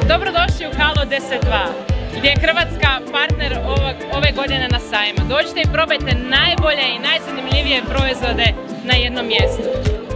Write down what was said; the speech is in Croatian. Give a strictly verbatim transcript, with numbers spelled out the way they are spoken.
Dobrodošli u Halo deset dva, gdje je Hrvatska partner ove godine na sajmu. Dođite i probajte najbolje i najzanimljivije proizvode na jednom mjestu.